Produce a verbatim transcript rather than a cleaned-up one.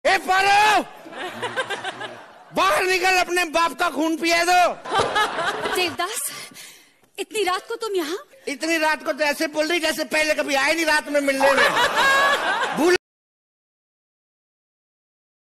ए पारो, बाहर निकल, अपने बाप का खून पिए दो। देवदास, इतनी रात को तुम यहाँ? इतनी रात को तो ऐसे बोल रही जैसे पहले कभी आए नहीं रात में मिलने में।